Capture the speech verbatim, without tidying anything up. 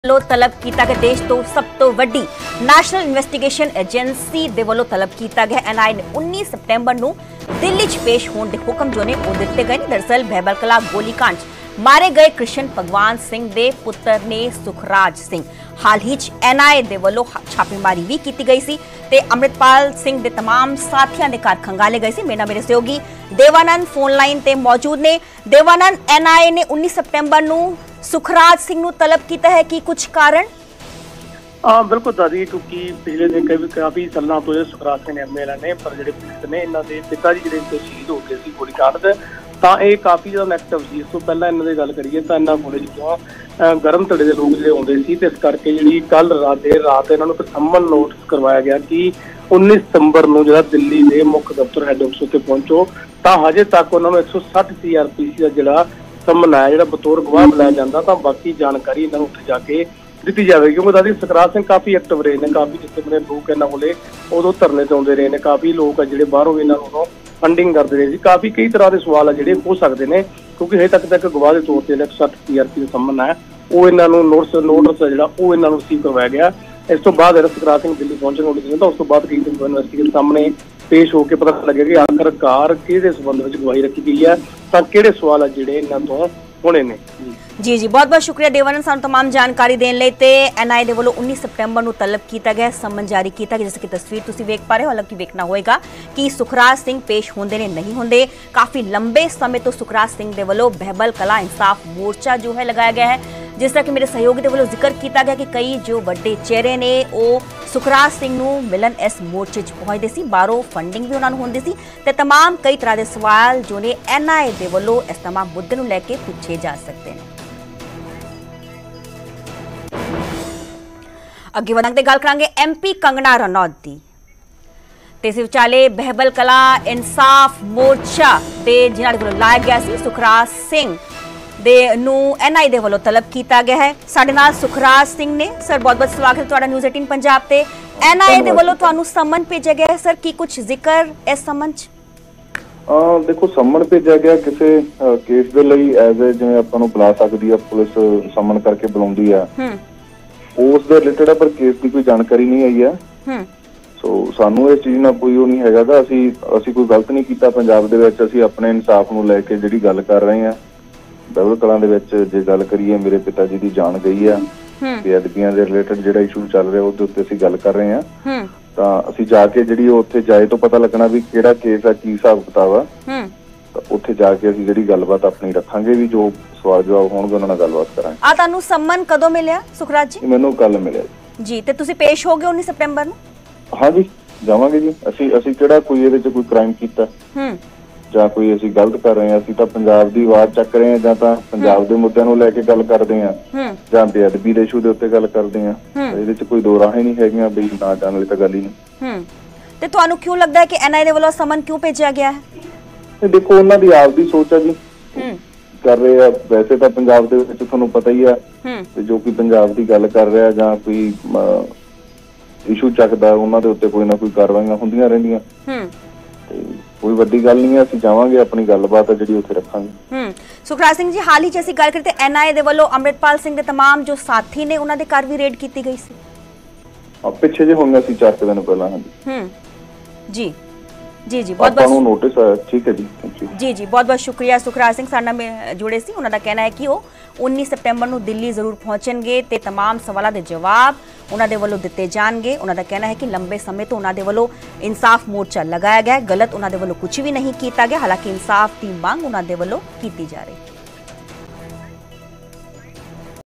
ਵੱਲੋਂ ਤਲਬ ਕੀਤਾ ਗਿਆ ਦੇਸ਼ ਤੋਂ ਸਭ ਤੋਂ ਵੱਡੀ ਨੈਸ਼ਨਲ ਇਨਵੈਸਟੀਗੇਸ਼ਨ ਏਜੰਸੀ ਦੇ ਵੱਲੋਂ ਤਲਬ ਕੀਤਾ ਗਿਆ ਐਨ ਆਈ ਨੇ ਉੱਨੀ ਸਤੰਬਰ ਨੂੰ ਦਿੱਲੀ 'ਚ ਪੇਸ਼ ਹੋਣ ਦੇ ਹੁਕਮ ਜੋ ਨੇ ਉਹ ਦਿੱਤੇ ਗਏ ਨੇ। ਦਰਅਸਲ ਬਹਿਬਲ ਕਲਾ ਗੋਲੀकांड 'ਚ ਮਾਰੇ ਗਏ ਕ੍ਰਿਸ਼ਨ ਭਗਵਾਨ ਸਿੰਘ ਦੇ ਪੁੱਤਰ ਨੇ ਸੁਖਰਾਜ ਸਿੰਘ ਹਾਲ ਹੀ 'ਚ ਐਨ ਆਈ ਦੇ ਵੱਲੋਂ ਛਾਪੇਮਾਰੀ ਵੀ ਕੀਤੀ ਗਈ ਸੀ ਤੇ ਅੰਮ੍ਰਿਤਪਾਲ ਸਿੰਘ ਦੇ तमाम ਸਾਥੀਆਂ ਦੇ ਘਰ ਖੰਗਾਲੇ ਗਏ ਸੀ। ਮੇਰਾ ਮੇਰੇ ਸਹਿਯੋਗੀ ਦੇਵਾਨੰਦ ਫੋਨ ਲਾਈਨ ਤੇ ਮੌਜੂਦ ਨੇ। ਦੇਵਾਨੰਦ, ਐਨ ਆਈ ਨੇ ਉੱਨੀ ਸਤੰਬਰ ਨੂੰ सुखराज सिंह ਨੂੰ तलब किया है कि कुछ कारण? हाँ बिल्कुल दादी, क्योंकि पिछले दिन कई काफ़ी सालों तो Sukhraj Singh M L A ने पर जो पुलिस ने इन्हों के पिता जी जो शहीद हो गए थे गोलीकांड तो ये काफ़ी ज़्यादा नैगेटिव सी। इस तो पहला इन्हों की गल करिए तो इन्होंने कॉलेज जो गर्म धड़े के लोग जो आते थे, इस करके जी कल रात देर रात इन्होंने एक सम्मन नोटिस करवाया गया कि उन्नीस सितंबर को जो दिल्ली के मुख्य दफ्तर हैड ऑफिस उत्ते पहुंचो तो हजे तक उन्होंने एक सौ सठ सी आर पी सी का जोड़ा समन है जो बतौर गवाह बुलाया जाता तो बाकी जानकारी इन्होंने उत्थे जाके दी जाएगी। क्योंकि दादी सुखराज सिंह काफ़ी एक्टिव रहे हैं, काफ़ी जितने बने लोग इन्हों को उदों धरने से आते रहे हैं, काफ़ी लोग जो बाहरों इन्होंने फंडिंग करते रहे, काफ़ी कई तरह के सवाल है जो हो सकते हैं। क्योंकि हजे तक तक गवाह के तौर पर एक सौ सठ सी आर पी का समन है वो इन्होंने नोटिस नोटिस है जो इन्होंने रिसीव करवाया गया। इस तो बाद सुखराज सिंह दिल्ली पहुंचने नोटिस दिता, उस तो बाद कई दिन इन्वेस्टिगेट सामने पेश होकर पता लगे कि आखिरकार कि संबंध में गवाही रखी गई है तो कि सवाल है जोड़े इन्हों तो होने ने। जी जी बहुत बहुत शुक्रिया देवानंद, सानू तमाम जानकारी देने लई। ते एन आई दे वल्लों उन्नीस सितंबर नूं तलब किया गया, समन जारी किया गया। जैसे कि तस्वीर तुसीं वेख पा रहे हो, हालांकि वेखना होएगा कि सुखराज सिंह पेश होंदे ने नहीं होंदे। काफ़ी लंबे समय तो सुखराज सिंह दे वल्लों बहबल कला इंसाफ मोर्चा जो है लगाया गया है। जिस तरह कि मेरे सहयोगी दे वल्लों जिक्र किया गया कि कई जो वड्डे चेहरे ने वो सुखराज सिंह नूं मिलन इस मोर्चे च पहुंचते सी, बाहरों फंडिंग भी उन्होंने होंदी सी ते तमाम कई तरह के सवाल जो ने एन आई दे वल्लों इस तमाम मुद्दे नूं लैके पूछे जा सकते हैं। अगे वधांगे गल करांगे एम पी कंगना रनौत दी ते इस विचाले बहबल कला इंसाफ मोर्चा ते जिन्हां दे वल्लों लाया गया सी सुखराज सिंह दे नूं एन आई दे वल्लों तलब किया गया है। साडे नाल सुखराज सिंह ने। सर बहुत बहुत स्वागत है तुहाडा न्यूज़ अठारह पंजाब ते। एन आई दे वल्लों तुहानूं समन भेजा गया है सर, की कुछ जिक्र इस समन च? हाँ देखो, समन भेजा गया किसी केस के लिए एज ए जिवें आपां नूं बुला सकदी है पुलिस, समन करके बुलाउंदी है उस दे रिलेटेड है, पर केस की कोई जानकारी नहीं आई है। सो सानू इस चीज़ नाल कोई नहीं हैगा दा, असीं असीं कोई गलत नहीं कीता। पंजाब दे विच असीं अपने इंसाफ नूं लैके जिहड़ी गल कर रहे हैं, बहबल कलां दे विच जे गल करिए मेरे पिता जी की जान गई है, बेअदबियां दे रिलेटेड जिहड़ा इशू चल रहा उसदे उत्ते असीं गल कर रहे हैं तो असीं जाके जिहड़ी उत्थे जाए तो पता लगना भी किहड़ा केस है, की हिसाब किताब है, तो उत्थे जाके असीं जिहड़ी गलबात अपनी रखांगे भी जो सवाल जवाब होणगे उन्हां नाल गलबात करांगे। आ तुहानूं सम्मन कदों मिलिया सुखराज जी? मैनूं कल मिलिया जी। ते तुसीं पेश हो गए उन्नीस सितंबर नूं? हाँ जी जावांगे जी। असीं असीं किहड़ा कोई इहदे च कोई क्राइम कीता ਜਾਂ ਕੋਈ ਅਸੀਂ ਗਲਤ ਕਰ ਰਹੇ ਹਾਂ, ਅਸੀਂ ਤਾਂ ਪੰਜਾਬ ਦੀ ਆਵਾਜ਼ ਚੱਕ ਰਹੇ ਹਾਂ ਜਾਂ ਤਾਂ ਪੰਜਾਬ ਦੇ ਮੁੱਦਿਆਂ ਨੂੰ ਲੈ ਕੇ ਗੱਲ ਕਰਦੇ ਹਾਂ ਜਾਂ ਬੇਅਦਬੀ ਦੇ ਇਸ਼ੂ ਦੇ ਉੱਤੇ ਗੱਲ ਕਰਦੇ ਹਾਂ। ਇਹਦੇ 'ਚ ਕੋਈ ਦੋ ਰਾਹੀਂ ਨਹੀਂ ਹੈਗੀਆਂ ਬਈ ਨਾ ਜਾਣ ਵਾਲੀ ਤਾਂ ਗੱਲ ਹੀ ਨਹੀਂ। ਤੇ ਤੁਹਾਨੂੰ ਕਿਉਂ ਲੱਗਦਾ ਹੈ ਕਿ ਐਨ ਆਈ ਦੇ ਵੱਲੋਂ ਸਮਨ ਕਿਉਂ ਭੇਜਿਆ ਗਿਆ ਹੈ? ਇਹ ਦੇਖੋ ਉਹਨਾਂ ਦੀ ਆਪਦੀ ਸੋਚ ਹੈ ਜੀ, ਕਰ ਰਹੇ ਆ। ਵੈਸੇ ਤਾਂ ਪੰਜਾਬ ਦੇ ਵਿੱਚ ਤੁਹਾਨੂੰ ਪਤਾ ਹੀ ਆ ਤੇ ਜੋ ਕੋਈ ਪੰਜਾਬ ਦੀ ਗੱਲ ਕਰ ਰਿਹਾ ਜਾਂ ਕੋਈ ਇਸ਼ੂ ਚੱਕਦਾ ਉਹਨਾਂ ਦੇ ਉੱਤੇ ਕੋਈ ਨਾ ਕੋਈ ਕਾਰਵਾਈਆਂ ਹੁੰਦੀਆਂ ਰਹਿੰਦੀਆਂ। कोई वड्डी गल नहीं है, असीं जावांगे अपनी गलबात है जिहड़ी उत्थे रखांगे। सुखराज सिंह जी, हाल ही च असीं गल करते एन आई दे वल्लों अमृतपाल सिंह दे तमाम जो साथी ने उन्हां दे घर भी रेड कीती गई सी। हां पिछे जे होईयां सी चार दिन पहला। हां जी जी जी बहुत बहुत नोटिस है। ठीक है जी, थैंक यू जी जी बहुत बहुत शुक्रिया। सुखराज सिंह साडे नाल जुड़े सी। उन्हां दा कहना है कि वो उन्नीस सितंबर नूं दिल्ली जरूर पहुंचणगे ते तमाम सवालों के जवाब उन्हां दे वल्लों दिते जाणगे। उन्हां दा कहना है कि लंबे समय तो उन्हां दे वल्लों इंसाफ मोर्चा लगाया गया, गलत उन्हां दे वल्लों कुछ भी नहीं किया गया, हालांकि इंसाफ की मांग उन्हां दे वल्लों कीती जा रही है।